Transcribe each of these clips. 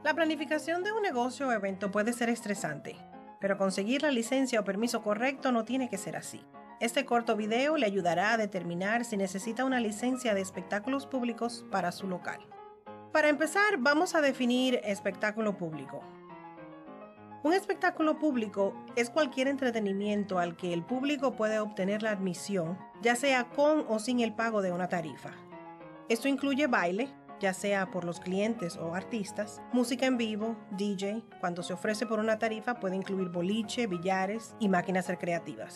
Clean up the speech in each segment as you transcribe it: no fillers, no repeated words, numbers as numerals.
La planificación de un negocio o evento puede ser estresante, pero conseguir la licencia o permiso correcto no tiene que ser así. Este corto video le ayudará a determinar si necesita una licencia de espectáculos públicos para su local. Para empezar, vamos a definir espectáculo público. Un espectáculo público es cualquier entretenimiento al que el público puede obtener la admisión, ya sea con o sin el pago de una tarifa. Esto incluye baile, ya sea por los clientes o artistas, música en vivo, DJ, cuando se ofrece por una tarifa puede incluir boliche, billares y máquinas recreativas.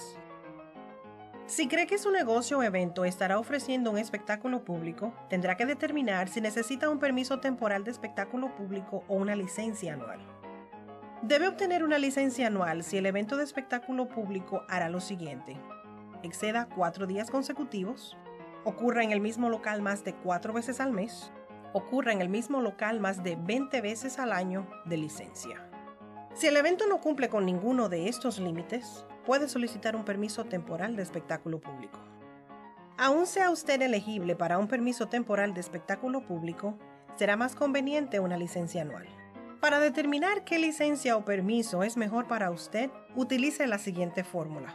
Si cree que su negocio o evento estará ofreciendo un espectáculo público, tendrá que determinar si necesita un permiso temporal de espectáculo público o una licencia anual. Debe obtener una licencia anual si el evento de espectáculo público hará lo siguiente: exceda 4 días consecutivos, ocurra en el mismo local más de 4 veces al mes, ocurra en el mismo local más de 20 veces al año de licencia. Si el evento no cumple con ninguno de estos límites, puede solicitar un permiso temporal de espectáculo público. Aún sea usted elegible para un permiso temporal de espectáculo público, será más conveniente una licencia anual. Para determinar qué licencia o permiso es mejor para usted, utilice la siguiente fórmula.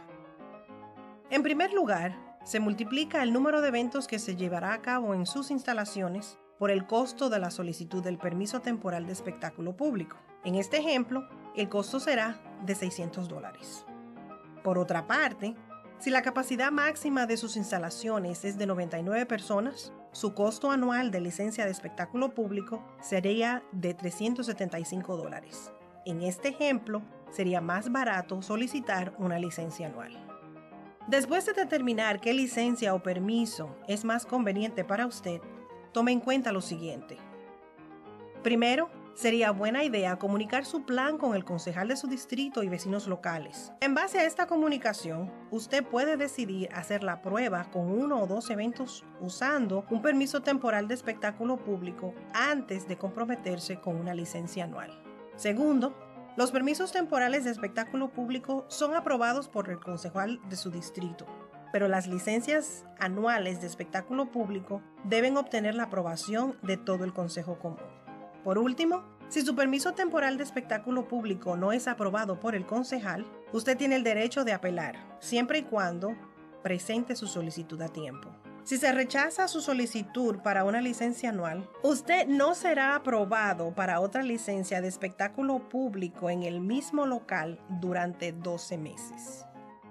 En primer lugar, se multiplica el número de eventos que se llevará a cabo en sus instalaciones por el costo de la solicitud del permiso temporal de espectáculo público. En este ejemplo, el costo será de $600. Por otra parte, si la capacidad máxima de sus instalaciones es de 99 personas, su costo anual de licencia de espectáculo público sería de $375. En este ejemplo, sería más barato solicitar una licencia anual. Después de determinar qué licencia o permiso es más conveniente para usted, tome en cuenta lo siguiente. Primero, sería buena idea comunicar su plan con el concejal de su distrito y vecinos locales. En base a esta comunicación, usted puede decidir hacer la prueba con 1 o 2 eventos usando un permiso temporal de espectáculo público antes de comprometerse con una licencia anual. Segundo, los permisos temporales de espectáculo público son aprobados por el concejal de su distrito, pero las licencias anuales de espectáculo público deben obtener la aprobación de todo el consejo común. Por último, si su permiso temporal de espectáculo público no es aprobado por el concejal, usted tiene el derecho de apelar, siempre y cuando presente su solicitud a tiempo. Si se rechaza su solicitud para una licencia anual, usted no será aprobado para otra licencia de espectáculo público en el mismo local durante 12 meses.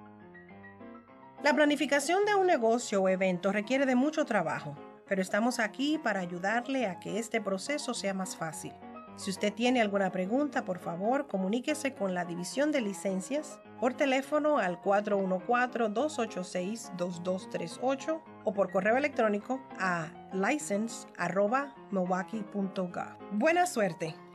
La planificación de un negocio o evento requiere de mucho trabajo, pero estamos aquí para ayudarle a que este proceso sea más fácil. Si usted tiene alguna pregunta, por favor, comuníquese con la División de Licencias por teléfono al 414-286-2238 o por correo electrónico a license@milwaukee.gov. Buena suerte.